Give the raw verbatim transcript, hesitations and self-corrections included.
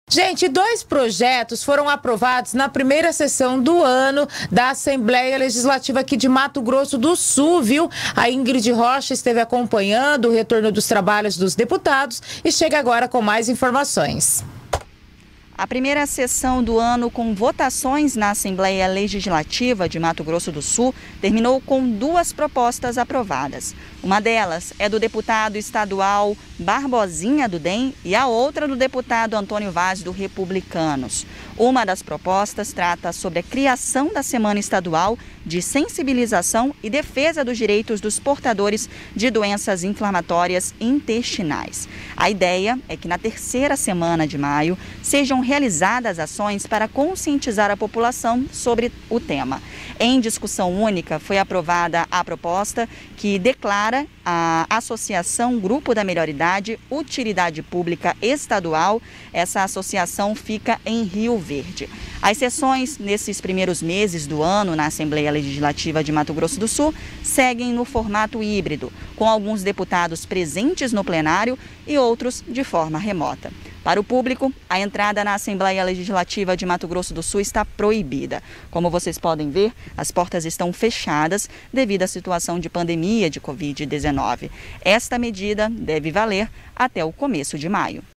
Gente, dois projetos foram aprovados na primeira sessão do ano da Assembleia Legislativa aqui de Mato Grosso do Sul, viu? A Ingrid Rocha esteve acompanhando o retorno dos trabalhos dos deputados e chega agora com mais informações. A primeira sessão do ano com votações na Assembleia Legislativa de Mato Grosso do Sul terminou com duas propostas aprovadas. Uma delas é do deputado estadual Barbosinha do D E M e a outra do deputado Antônio Vaz do Republicanos. Uma das propostas trata sobre a criação da Semana Estadual de Sensibilização e Defesa dos Direitos dos Portadores de Doenças Inflamatórias Intestinais. A ideia é que na terceira semana de maio sejam realizadas ações para conscientizar a população sobre o tema. Em discussão única, foi aprovada a proposta que declara a Associação Grupo da Melhor Idade Utilidade Pública Estadual. Essa associação fica em Rio Verde. As sessões nesses primeiros meses do ano na Assembleia Legislativa de Mato Grosso do Sul seguem no formato híbrido, com alguns deputados presentes no plenário e outros de forma remota. Para o público, a entrada na Assembleia Legislativa de Mato Grosso do Sul está proibida. Como vocês podem ver, as portas estão fechadas devido à situação de pandemia de covid dezenove. Esta medida deve valer até o começo de maio.